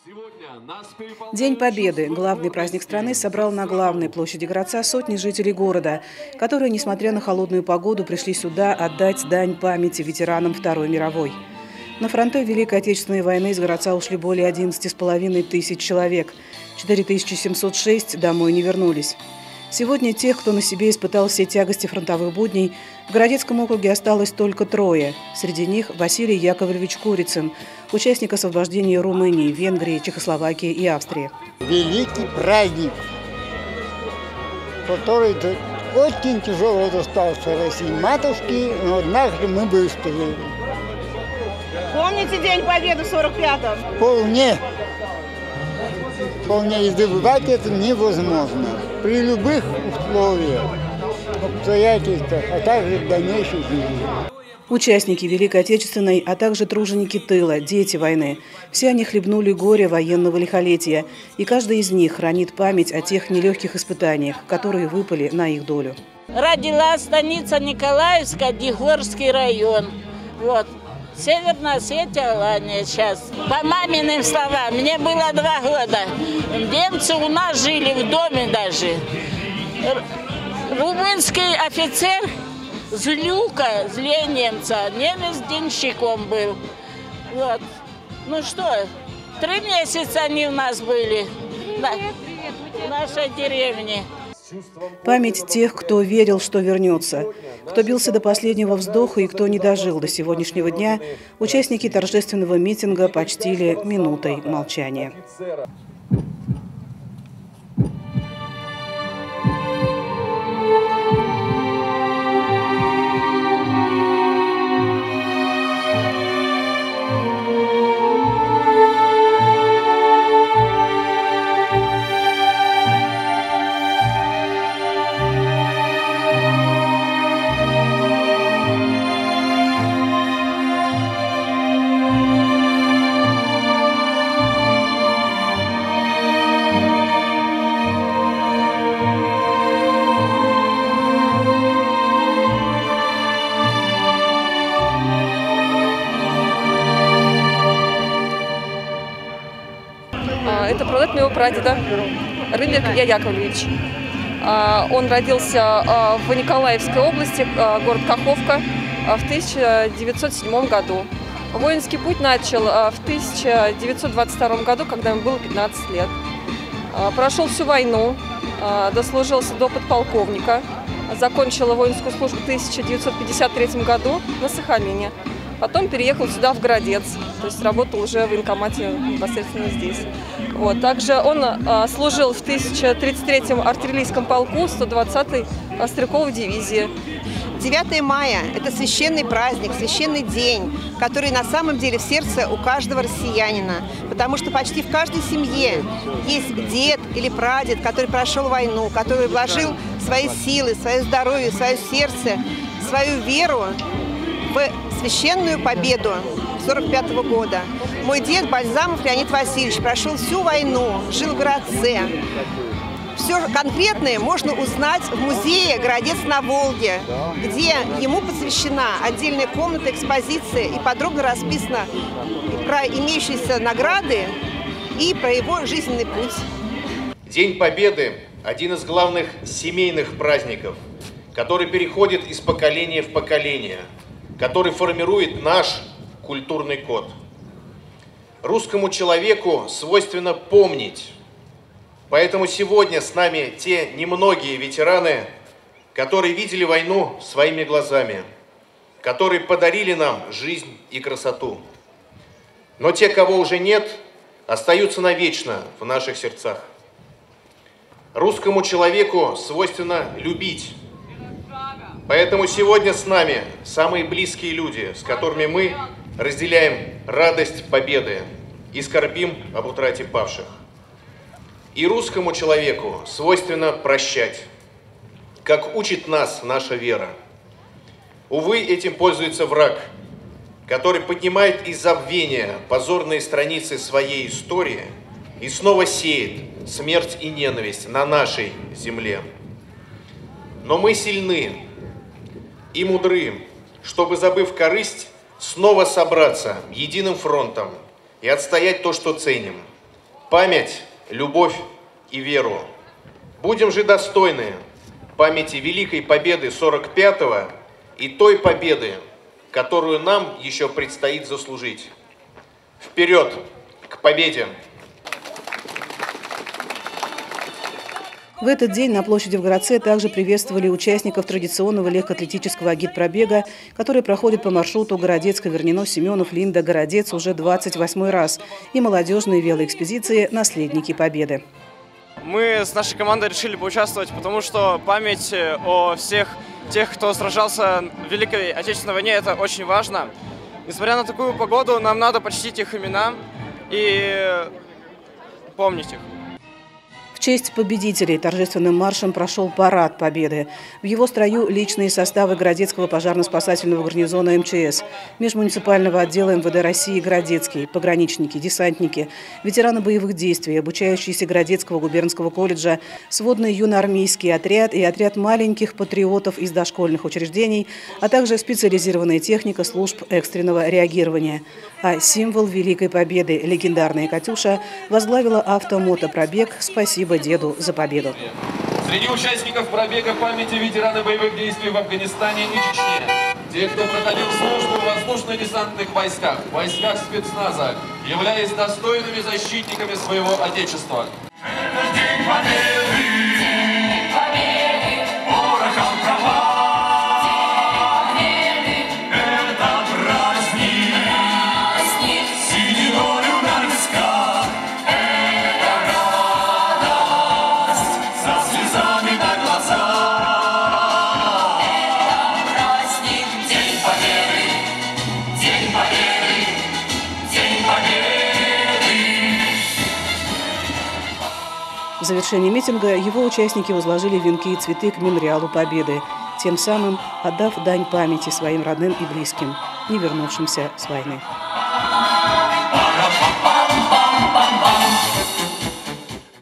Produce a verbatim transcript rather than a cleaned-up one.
День Победы, главный праздник страны, собрал на главной площади Гродца сотни жителей города, которые, несмотря на холодную погоду, пришли сюда отдать дань памяти ветеранам Второй мировой. На фронты Великой Отечественной войны из Гродца ушли более одиннадцати с половиной тысяч человек. четыре тысячи семьсот шесть домой не вернулись. Сегодня тех, кто на себе испытал все тягости фронтовых будней, в Городецком округе осталось только трое. Среди них Василий Яковлевич Курицын, участник освобождения Румынии, Венгрии, Чехословакии и Австрии. Великий праздник, который очень тяжело достался России матушке, но однажды мы выстояли. Помните День Победы в сорок пятом? Вполне. Вполне забывать это невозможно. При любых условиях, обстоятельствах, а также в дальнейшей жизни. Участники Великой Отечественной, а также труженики тыла, дети войны. Все они хлебнули горе военного лихолетия, и каждый из них хранит память о тех нелегких испытаниях, которые выпали на их долю. Родилась станица Николаевская, Дегорский район. Вот. Северная Осетия, Алания сейчас. По маминым словам, мне было два года. Немцы у нас жили в доме даже. Румынский офицер Злюка, зле немца, немец денщиком был. Вот. Ну что, три месяца они у нас были в нашей деревне. Память тех, кто верил, что вернется, кто бился до последнего вздоха и кто не дожил до сегодняшнего дня, участники торжественного митинга почтили минутой молчания. Это продукт моего прадеда, Рыльник Илья Яковлевич. Он родился в Николаевской области, город Каховка, в тысяча девятьсот седьмом году. Воинский путь начал в тысяча девятьсот двадцать втором году, когда ему было пятнадцать лет. Прошел всю войну, дослужился до подполковника, закончил воинскую службу в тысяча девятьсот пятьдесят третьем году на Сахалине. Потом переехал сюда, в Городец, то есть работал уже в военкомате непосредственно здесь. Вот. Также он а, служил в тысяча тридцать третьем артиллерийском полку сто двадцатой стрелковой дивизии. девятое мая – это священный праздник, священный день, который на самом деле в сердце у каждого россиянина. Потому что почти в каждой семье есть дед или прадед, который прошел войну, который вложил свои силы, свое здоровье, свое сердце, свою веру в священную победу сорок пятого года. Мой дед Бальзамов Леонид Васильевич прошел всю войну, жил в Городце. Все конкретное можно узнать в музее «Городец на Волге», где ему посвящена отдельная комната, экспозиция и подробно расписано про имеющиеся награды и про его жизненный путь. День Победы – один из главных семейных праздников, который переходит из поколения в поколение, который формирует наш культурный код. Русскому человеку свойственно помнить. Поэтому сегодня с нами те немногие ветераны, которые видели войну своими глазами, которые подарили нам жизнь и красоту. Но те, кого уже нет, остаются навечно в наших сердцах. Русскому человеку свойственно любить. Поэтому сегодня с нами самые близкие люди, с которыми мы разделяем радость победы и скорбим об утрате павших. И русскому человеку свойственно прощать, как учит нас наша вера. Увы, этим пользуется враг, который поднимает из забвения позорные страницы своей истории и снова сеет смерть и ненависть на нашей земле. Но мы сильны и мудры, чтобы, забыв корысть, снова собраться единым фронтом и отстоять то, что ценим. память, любовь и веру. Будем же достойны памяти Великой Победы сорок пятого и той победы, которую нам еще предстоит заслужить. Вперед к победе! В этот день на площади в Гродце также приветствовали участников традиционного легкоатлетического агитпробега, который проходит по маршруту Городец-Ковернино-Семенов-Линда-Городец уже двадцать восьмой раз, и молодежные велоэкспедиции «Наследники Победы». Мы с нашей командой решили поучаствовать, потому что память о всех тех, кто сражался в Великой Отечественной войне, это очень важно. Несмотря на такую погоду, нам надо почтить их имена и помнить их. В честь победителей торжественным маршем прошел парад Победы. В его строю личные составы Городецкого пожарно-спасательного гарнизона эм че эс, межмуниципального отдела эм вэ дэ России «Городецкий», пограничники, десантники, ветераны боевых действий, обучающиеся Городецкого губернского колледжа, сводный юноармейский отряд и отряд маленьких патриотов из дошкольных учреждений, а также специализированная техника служб экстренного реагирования. А символ Великой Победы, легендарная «Катюша», возглавила автомотопробег «Спасибо деду за победу». Среди участников пробега памяти ветераны боевых действий в Афганистане и Чечне, те, кто проходил службу в воздушно-десантных войсках, войсках спецназа, являясь достойными защитниками своего Отечества. В завершении митинга его участники возложили венки и цветы к мемориалу Победы, тем самым отдав дань памяти своим родным и близким, не вернувшимся с войны.